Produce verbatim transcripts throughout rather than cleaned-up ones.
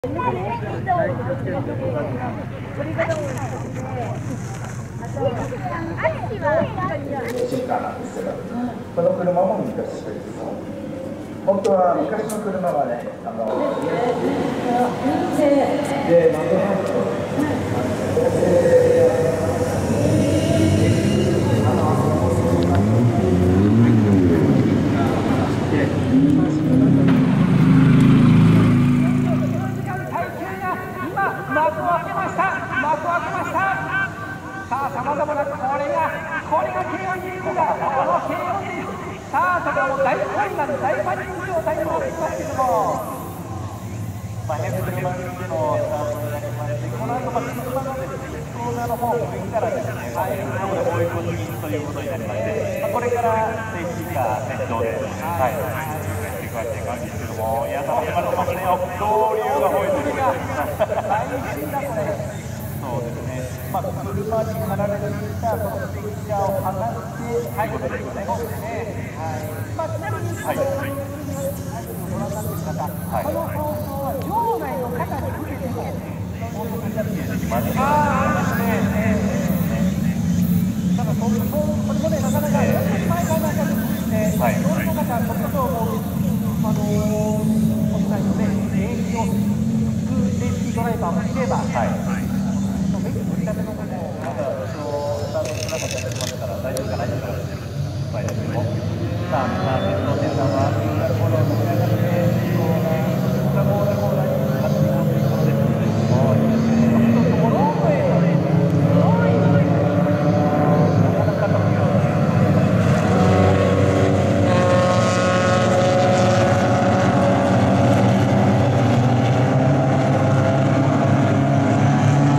進化なんですけど、この車も昔です。本当は昔の車はね、あので、マグハット。 さあ、さまざまなこれが、これが軽音ゲームだ、この軽音です。さあ、それはもう大混乱、大パニック状態になっていますけども、まあ、ひゃくじゅうまん人でのスタートになりまして、この後、まあ、車のですね、コーナーの方を向いたらですね、はい、ここで追い込みということになりまして、まあ、これからセーフティーカー先頭で、はい、していくわけなんですけども、いや、楽しまれてますね、同僚が吠えてるが、大変だ、これ。そうですね。まあ、車に貼られていたそのステッカーを剥がして最後ですよね。そうですね。はい。まあ、ちなみに、はい。ご覧になっている方、はい、この放送は場内の方に向けても放送されたりしてます。ああ、ですね。ただ、そういうこれもね、なかなか本当に毎回毎回ですね。はい。いろんな方、ちょっとこうあのー、お二人のね、演技を聞くレースドライバーもいれば、はい。めっちゃ取り立てのものをなんかそうスタートしなかったりしますから大丈夫かないですか失敗ですけども、さあみんな鉄道センターはフォローを迎えなくてコーナー裏ゴールコーナーに立っていこうということですけれども、いいですね。ちょっとドローンウェイのね、すごいなかなか特徴です。さ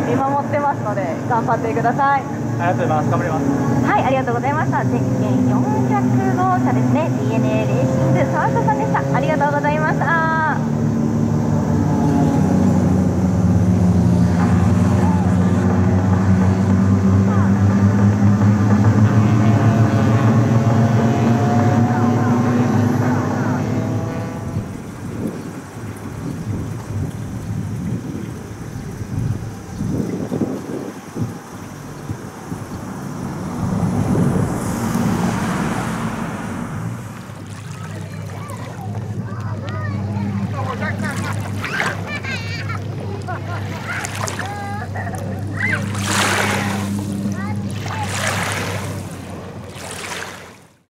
見守ってますので頑張ってください。 ありがとうございます。頑張ります。 はい、ありがとうございました。ゼッケンよんひゃくごうしゃですね、ディーエヌエー レーシング沢下さんでした。ありがとうございました。